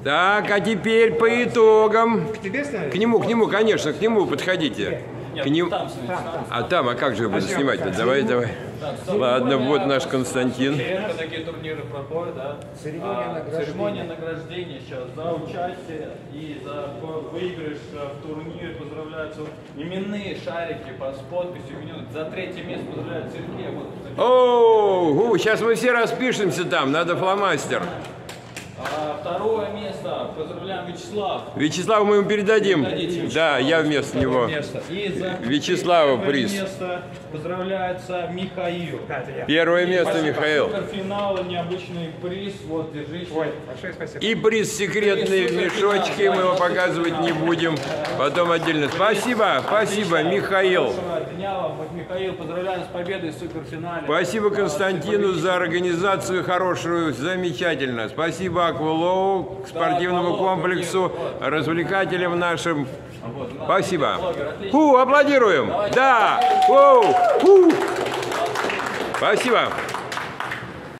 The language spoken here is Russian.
Так, а теперь по итогам. К тебе ставить? К нему, конечно, к нему подходите. Нет, К нему. там снимать. А как же вы будете снимать-то? Давай. Ладно, вот наш Константин. Редко такие турниры проходят, да? Церемония награждения сейчас за участие и за выигрыш в турнире поздравляются именные шарики с подписью именин. За третье место поздравляют Сергея. Вот, О, сейчас мы все распишемся там, надо фломастер. второе место поздравляем Вячеслав. Вячеславу мы ему передадим. Передадите Да, я вместо него. И за Вячеславу первое приз. место поздравляется Михаил. Первое место, Спасибо. Михаил. Суперфинала, необычный приз. Вот, держите. Ой, большое спасибо. И приз секретный в мешочке, мы его показывать не будем. Потом отдельно. Спасибо, Михаил. Хорошего дня вам. Вот, Михаил, поздравляем с победой в суперфинале. Спасибо Константину за организацию хорошую, замечательно. Спасибо Аквалоу, к спортивному комплексу, развлекателям нашим. Спасибо. Аплодируем. Да. Спасибо.